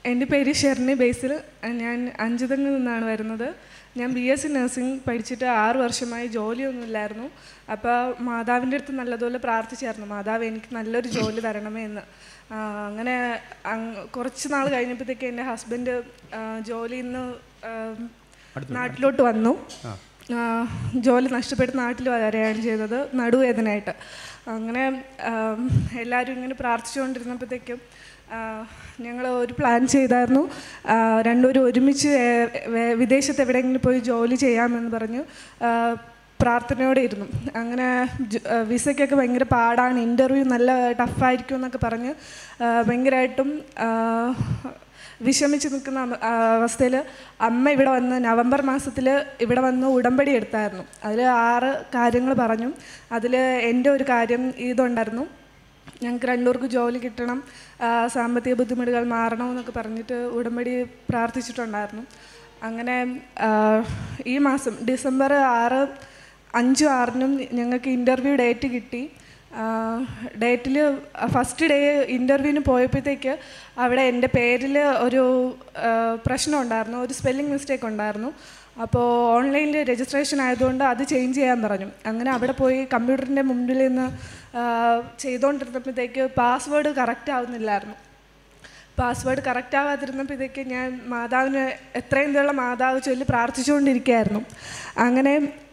എൻ്റെ പേര് ഷെർണി ബേസിൽ. ഞാൻ അഞ്ചുതെങ്ങിൽ നിന്നാണ് വരുന്നത്. ഞാൻ BSc നഴ്സിംഗ് പഠിച്ചിട്ട് 6 വർഷമായി ജോലിയൊന്നുമില്ലായിരുന്നു. അപ്പോൾ മാതാവിൻ്റെ അടുത്ത് നല്ലതുപോലെ പ്രാർത്ഥിച്ചായിരുന്നു, മാതാവ് എനിക്ക് നല്ലൊരു ജോലി തരണമേ എന്ന്. അങ്ങനെ കുറച്ച് നാൾ കഴിഞ്ഞപ്പോഴത്തേക്ക് എൻ്റെ ഹസ്ബൻഡ് ജോലിയിൽ നിന്ന് നാട്ടിലോട്ട് വന്നു. ജോലി നഷ്ടപ്പെട്ട് നാട്ടിൽ വരികയാണ് ചെയ്തത്, നടുവേദനയായിട്ട്. അങ്ങനെ എല്ലാവരും ഇങ്ങനെ പ്രാർത്ഥിച്ചുകൊണ്ടിരുന്നപ്പോഴത്തേക്കും ഞങ്ങൾ ഒരു പ്ലാൻ ചെയ്തായിരുന്നു, രണ്ടുപേരും ഒരുമിച്ച് വിദേശത്ത് എവിടെയെങ്കിലും പോയി ജോലി ചെയ്യാമെന്ന് പറഞ്ഞു പ്രാർത്ഥനയോടെ ഇരുന്നു. അങ്ങനെ വിസയ്ക്കൊക്കെ ഭയങ്കര പാടാണ്, ഇൻ്റർവ്യൂ നല്ല ടഫായിരിക്കും എന്നൊക്കെ പറഞ്ഞ് ഭയങ്കരമായിട്ടും വിഷമിച്ച് നിൽക്കുന്ന അവസ്ഥയിൽ അമ്മ ഇവിടെ വന്ന് നവംബർ മാസത്തിൽ ഇവിടെ വന്ന് ഉടമ്പടി എടുത്തായിരുന്നു. അതിൽ 6 കാര്യങ്ങൾ പറഞ്ഞു. അതിൽ എൻ്റെ ഒരു കാര്യം ഇതുണ്ടായിരുന്നു, ഞങ്ങൾക്ക് രണ്ടുപേർക്ക് ജോലി കിട്ടണം, സാമ്പത്തിക ബുദ്ധിമുട്ടുകൾ മാറണമെന്നൊക്കെ പറഞ്ഞിട്ട് ഉടമ്പടി പ്രാർത്ഥിച്ചിട്ടുണ്ടായിരുന്നു. അങ്ങനെ ഈ മാസം ഡിസംബർ 5, 6 ഞങ്ങൾക്ക് ഇൻ്റർവ്യൂ ഡേറ്റ് കിട്ടി. ഡേറ്റിൽ ഫസ്റ്റ് ഡേ ഇൻ്റർവ്യൂവിന് പോയപ്പോഴത്തേക്ക് അവിടെ എൻ്റെ പേരിൽ ഒരു പ്രശ്നം ഉണ്ടായിരുന്നു, ഒരു സ്പെല്ലിംഗ് മിസ്റ്റേക്ക് ഉണ്ടായിരുന്നു. അപ്പോൾ ഓൺലൈനിൽ രജിസ്ട്രേഷൻ ആയതുകൊണ്ട് അത് ചേഞ്ച് ചെയ്യാൻ പറഞ്ഞു. അങ്ങനെ അവിടെ പോയി കമ്പ്യൂട്ടറിൻ്റെ മുമ്പിൽ നിന്ന് ചെയ്തുകൊണ്ടിരുന്നപ്പോഴത്തേക്ക് പാസ്വേഡ് കറക്റ്റ് ആവുന്നില്ലായിരുന്നു. പാസ്വേഡ് കറക്റ്റ് ആവാതിരുന്നപ്പോഴത്തേക്ക് ഞാൻ മാതാവിന് എത്രയും ഇതുള്ള മാതാവ് ചൊല്ലി പ്രാർത്ഥിച്ചുകൊണ്ടിരിക്കുകയായിരുന്നു. അങ്ങനെ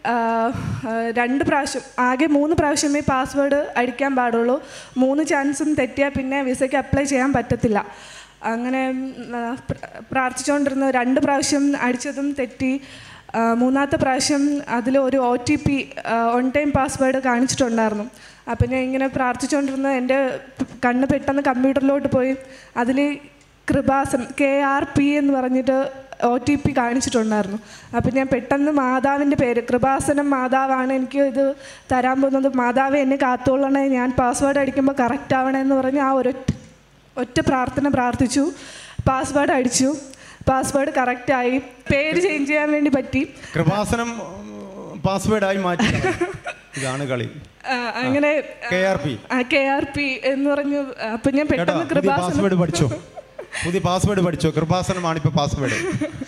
2 പ്രാവശ്യം, ആകെ 3 പ്രാവശ്യമേ പാസ്വേഡ് അടിക്കാൻ പാടുള്ളൂ. 3 ചാൻസും തെറ്റിയാൽ പിന്നെ വിസയ്ക്ക് അപ്ലൈ ചെയ്യാൻ പറ്റത്തില്ല. അങ്ങനെ പ്രാർത്ഥിച്ചുകൊണ്ടിരുന്ന 2 പ്രാവശ്യം അടിച്ചതും തെറ്റി. 3ാമത്തെ പ്രാവശ്യം അതിൽ ഒരു OTP ഓൺ ടൈം പാസ്വേഡ് കാണിച്ചിട്ടുണ്ടായിരുന്നു. അപ്പം ഞാൻ ഇങ്ങനെ പ്രാർത്ഥിച്ചുകൊണ്ടിരുന്ന എൻ്റെ കണ്ണ് പെട്ടെന്ന് കമ്പ്യൂട്ടറിലോട്ട് പോയി അതിൽ കൃപാസനം KRP എന്ന് പറഞ്ഞിട്ട് OTP കാണിച്ചിട്ടുണ്ടായിരുന്നു. അപ്പം ഞാൻ പെട്ടെന്ന് മാതാവിൻ്റെ പേര്, കൃപാസനം മാതാവാണ് എനിക്ക് ഇത് തരാൻ പോകുന്നത്, മാതാവെ എന്നെ കാത്തോളണേ, ഞാൻ പാസ്വേഡ് അടിക്കുമ്പോൾ കറക്റ്റ് ആവണേ എന്ന് പറഞ്ഞ് ആ ഒറ്റ പ്രാർത്ഥന പ്രാർത്ഥിച്ചു. പാസ്വേഡ് അടിച്ചു, പാസ്വേഡ് കറക്റ്റായി, പേര് ചേഞ്ച് ചെയ്യാൻ വേണ്ടി പറ്റി. കൃപാസനം പാസ്വേഡായി മാറ്റി. ഇതാണ് കളി. അങ്ങനെ KRP എന്ന് പറഞ്ഞു. അപ്പം ഞാൻ പെട്ടെന്ന് പാസ്വേഡ് പഠിച്ചു, പുതിയ പാസ്വേഡ് പഠിച്ചു. കൃപാസനമാണ് ഇപ്പോൾ പാസ്വേഡ്.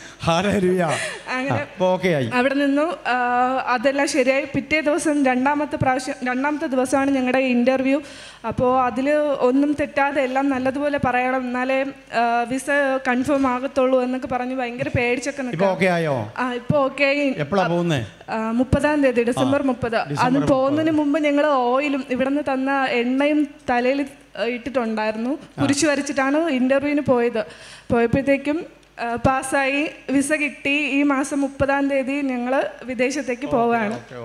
അവിടെ നിന്നു അതെല്ലാം ശരിയായി. പിറ്റേ ദിവസം രണ്ടാമത്തെ ദിവസമാണ് ഞങ്ങളുടെ ഇൻ്റർവ്യൂ. അപ്പോൾ അതിൽ ഒന്നും തെറ്റാതെ എല്ലാം നല്ലതുപോലെ പറയണം, എന്നാലേ വിസ കൺഫേം ആകത്തുള്ളൂ എന്നൊക്കെ പറഞ്ഞ് ഭയങ്കര പേടിച്ചൊക്കെ നിൽക്കാം. ഇപ്പോൾ ഓക്കെ. 30-ാം തീയതി ഡിസംബർ 30. അത് പോകുന്നതിന് മുമ്പ് ഞങ്ങൾ ഓയിലും ഇവിടെ നിന്ന് തന്ന എണ്ണയും തലയിൽ ഇട്ടിട്ടുണ്ടായിരുന്നു. കുരിശ് വരച്ചിട്ടാണ് ഇൻ്റർവ്യൂവിന് പോയപ്പോഴത്തേക്കും പാസ്സായി, വിസ കിട്ടി. ഈ മാസം 30-ാം തീയതി ഞങ്ങൾ വിദേശത്തേക്ക് പോവുകയാണ്.